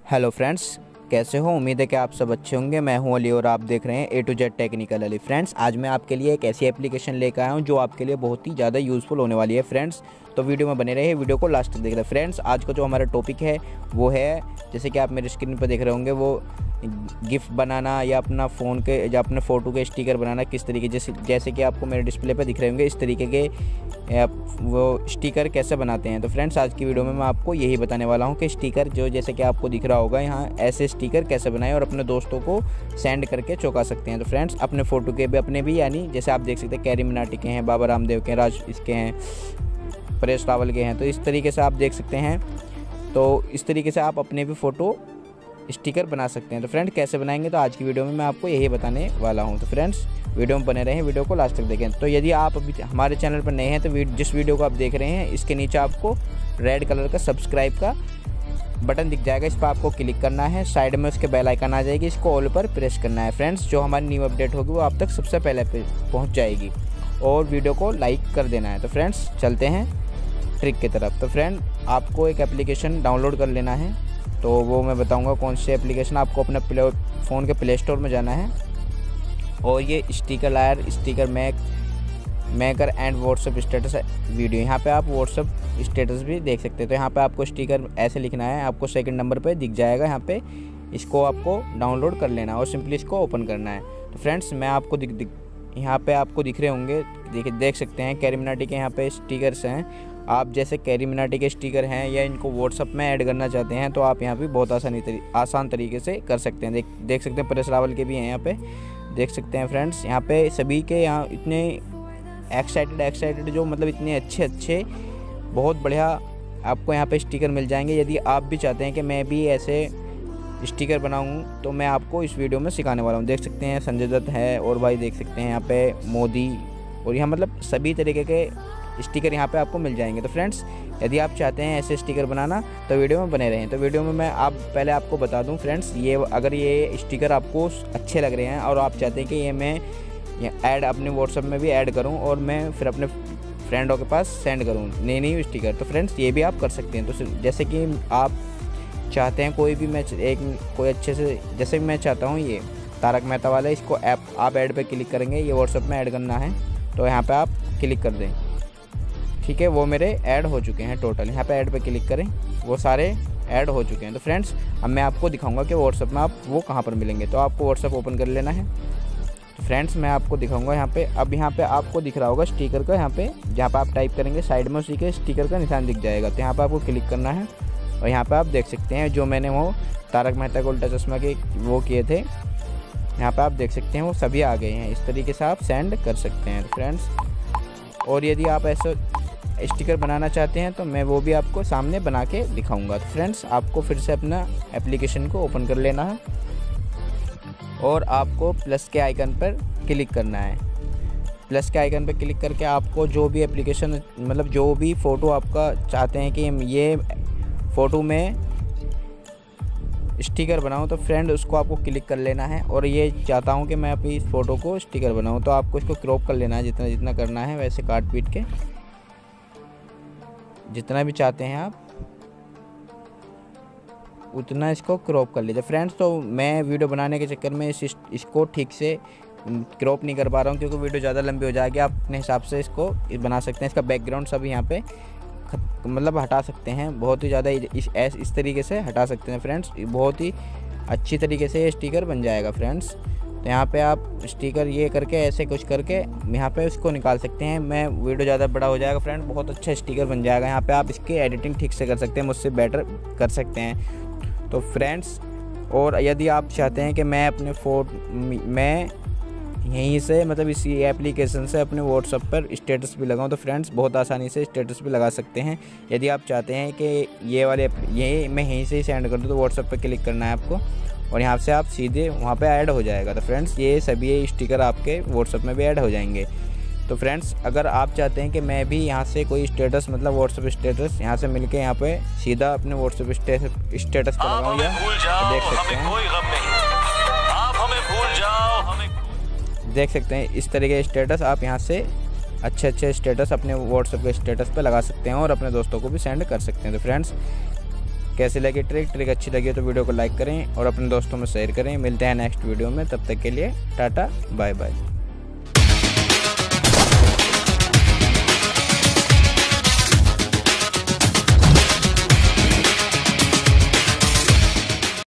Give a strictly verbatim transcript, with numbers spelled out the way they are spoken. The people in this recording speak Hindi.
हेलो फ्रेंड्स, कैसे हो? उम्मीद है कि आप सब अच्छे होंगे। मैं हूं अली और आप देख रहे हैं A to Z technical Ali. Friends, आज मैं आपके लिए एक ऐसी एप्लीकेशन लेकर आया हूं जो आपके लिए बहुत ही ज़्यादा यूज़फुल होने वाली है। फ्रेंड्स, तो वीडियो में बने रहे, वीडियो को लास्ट तक देख रहे। फ्रेंड्स, आज का जो हमारा टॉपिक है वो है, जैसे कि आप मेरे स्क्रीन पर देख रहे होंगे, वो गिफ्ट बनाना या अपना फ़ोन के या अपने फ़ोटो के स्टिकर बनाना किस तरीके, जैसे जैसे कि आपको मेरे डिस्प्ले पे दिख रहे होंगे, इस तरीके के वो स्टिकर कैसे बनाते हैं। तो फ्रेंड्स, आज की वीडियो में मैं आपको यही बताने वाला हूं कि स्टिकर जो जैसे कि आपको दिख रहा होगा यहाँ, ऐसे स्टिकर कैसे बनाएं और अपने दोस्तों को सेंड करके चौंका सकते हैं। तो फ्रेंड्स, अपने फ़ोटो के भी अपने भी, यानी जैसे आप देख सकते हैं कैरी मिनाटी के हैं, बाबा रामदेव के हैं, राज इसके हैं, परेश रावल के हैं, तो इस तरीके से आप देख सकते हैं। तो इस तरीके से आप अपने भी फ़ोटो स्टिकर बना सकते हैं। तो फ्रेंड, कैसे बनाएंगे, तो आज की वीडियो में मैं आपको यही बताने वाला हूं। तो फ्रेंड्स, वीडियो में बने रहें, वीडियो को लास्ट तक देखें। तो यदि आप अभी हमारे चैनल पर नए हैं तो जिस वीडियो को आप देख रहे हैं, इसके नीचे आपको रेड कलर का सब्सक्राइब का बटन दिख जाएगा, इस पर आपको क्लिक करना है। साइड में उसके बेल आइकन आ जाएगी, इसको ऑल पर प्रेस करना है। फ्रेंड्स, जो हमारी न्यू अपडेट होगी वो आप तक सबसे पहले पहुँच जाएगी, और वीडियो को लाइक कर देना है। तो फ्रेंड्स, चलते हैं ट्रिक की तरफ। तो फ्रेंड, आपको एक एप्लीकेशन डाउनलोड कर लेना है, तो वो मैं बताऊंगा कौन सी एप्लीकेशन। आपको अपने प्ले फ़ोन के प्ले स्टोर में जाना है, और ये स्टिकर लायर, स्टिकर मैक maker and WhatsApp status video, यहाँ पे आप व्हाट्सएप स्टेटस भी देख सकते हैं। तो यहाँ पे आपको स्टिकर ऐसे लिखना है, आपको सेकंड नंबर पे दिख जाएगा यहाँ पे, इसको आपको डाउनलोड कर लेना है और सिंपली इसको ओपन करना है। तो फ्रेंड्स, मैं आपको दिख दिख यहाँ पे आपको दिख रहे होंगे, देखिए देख सकते हैं कैरी मिनाटी के यहाँ पे स्टिकर्स हैं। आप जैसे कैरी मिनाटी के स्टिकर हैं या इनको व्हाट्सअप में ऐड करना चाहते हैं, तो आप यहाँ पे बहुत आसानी तरी आसान तरीके से कर सकते हैं। देख देख सकते हैं परेश रावल के भी हैं यहाँ पे, देख सकते हैं फ्रेंड्स। यहाँ पे सभी के यहाँ इतने एक्साइटेड एक्साइटेड जो मतलब इतने अच्छे अच्छे बहुत बढ़िया आपको यहाँ पे स्टिकर मिल जाएंगे। यदि आप भी चाहते हैं कि मैं भी ऐसे स्टिकर बनाऊँ, तो मैं आपको इस वीडियो में सिखाने वाला हूँ। देख सकते हैं संजय दत्त है, और भाई देख सकते हैं यहाँ पे मोदी, और यहाँ मतलब सभी तरीके के स्टिकर यहाँ पे आपको मिल जाएंगे। तो फ्रेंड्स, यदि आप चाहते हैं ऐसे स्टिकर बनाना, तो वीडियो में बने रहें। तो वीडियो में मैं आप पहले आपको बता दूं फ्रेंड्स, ये अगर ये स्टिकर आपको अच्छे लग रहे हैं और आप चाहते हैं कि ये मैं ऐड अपने व्हाट्सएप में भी ऐड करूं और मैं फिर अपने फ्रेंडों के पास सेंड करूं नई नई स्टिकर, तो फ्रेंड्स ये भी आप कर सकते हैं। तो जैसे कि आप चाहते हैं कोई भी मैं एक कोई अच्छे से, जैसे मैं चाहता हूँ ये तारक मेहता वाला, इसको ऐप आप ऐड पर क्लिक करेंगे, ये व्हाट्सएप में ऐड करना है, तो यहाँ पर आप क्लिक कर दें। ठीक है, वो मेरे ऐड हो चुके हैं टोटल। यहाँ पे ऐड पे क्लिक करें, वो सारे ऐड हो चुके हैं। तो फ्रेंड्स, अब मैं आपको दिखाऊंगा कि व्हाट्सएप में आप वो कहाँ पर मिलेंगे। तो आपको व्हाट्सएप ओपन कर लेना है। तो फ्रेंड्स, मैं आपको दिखाऊंगा यहाँ पे, अब यहाँ पे आपको दिख रहा होगा स्टिकर का, यहाँ पे जहाँ पे आप टाइप करेंगे साइड में उसी के स्टिकर का निशान दिख जाएगा। तो यहाँ पर आपको क्लिक करना है, और यहाँ पर आप देख सकते हैं जो मैंने वो तारक मेहता का उल्टा चश्मा के वो किए थे, यहाँ पर आप देख सकते हैं वो सभी आ गए हैं। इस तरीके से आप सेंड कर सकते हैं। तो फ्रेंड्स, और यदि आप ऐसा स्टिकर बनाना चाहते हैं तो मैं वो भी आपको सामने बना के दिखाऊंगा। तो फ्रेंड्स, आपको फिर से अपना एप्लीकेशन को ओपन कर लेना है, और आपको प्लस के आइकन पर क्लिक करना है। प्लस के आइकन पर क्लिक करके आपको जो भी एप्लीकेशन, मतलब जो भी फ़ोटो आपका चाहते हैं कि ये फ़ोटो में स्टिकर बनाऊं, तो फ्रेंड उसको आपको क्लिक कर लेना है। और ये चाहता हूं कि मैं अपनी इस फ़ोटो को स्टिकर बनाऊं, तो आपको इसको क्रॉप कर लेना है, जितना जितना करना है वैसे काट पीट के, जितना भी चाहते हैं आप उतना इसको क्रॉप कर लीजिए। फ्रेंड्स, तो मैं वीडियो बनाने के चक्कर में इस इसको ठीक से क्रॉप नहीं कर पा रहा हूँ, क्योंकि वीडियो ज़्यादा लंबी हो जाएगी। आप अपने हिसाब से इसको बना सकते हैं। इसका बैकग्राउंड सब यहाँ पे मतलब हटा सकते हैं, बहुत ही ज़्यादा इस इस तरीके से हटा सकते हैं। फ्रेंड्स, बहुत ही अच्छी तरीके से ये स्टिकर बन जाएगा। फ्रेंड्स, तो यहाँ पे आप स्टिकर ये करके ऐसे कुछ करके यहाँ पे उसको निकाल सकते हैं। मैं वीडियो ज़्यादा बड़ा हो जाएगा फ्रेंड, बहुत अच्छा स्टिकर बन जाएगा। यहाँ पे आप इसकी एडिटिंग ठीक से कर सकते हैं, मुझसे बेटर कर सकते हैं। तो फ्रेंड्स, और यदि आप चाहते हैं कि मैं अपने फोटो मैं यहीं से मतलब इसी एप्लीकेशन से अपने व्हाट्सएप पर स्टेटस भी लगाऊं, तो फ्रेंड्स बहुत आसानी से स्टेटस भी लगा सकते हैं। यदि आप चाहते हैं कि ये वाले ये मैं यहीं से ही सेंड कर दूँ, तो व्हाट्सएप पर क्लिक करना है आपको, और यहाँ से आप सीधे वहाँ पे ऐड हो जाएगा। तो फ्रेंड्स, ये सभी स्टिकर आपके व्हाट्सएप में भी ऐड हो जाएंगे। तो फ्रेंड्स, अगर आप चाहते हैं कि मैं भी यहाँ से कोई स्टेटस मतलब व्हाट्सएप स्टेटस यहाँ से मिलके यहाँ पे सीधा अपने व्हाट्सएप स्टेटस पर लगाऊँ, या तो देख सकते हैं देख सकते हैं इस तरह के स्टेटस आप यहाँ से अच्छे अच्छे स्टेटस अपने व्हाट्सएप के स्टेटस पे लगा सकते हैं और अपने दोस्तों को भी सेंड कर सकते हैं। तो फ्रेंड्स, कैसी लगी ट्रिक ट्रिक अच्छी लगी तो वीडियो को लाइक करें और अपने दोस्तों में शेयर करें। मिलते हैं नेक्स्ट वीडियो में, तब तक के लिए टाटा बाय बाय।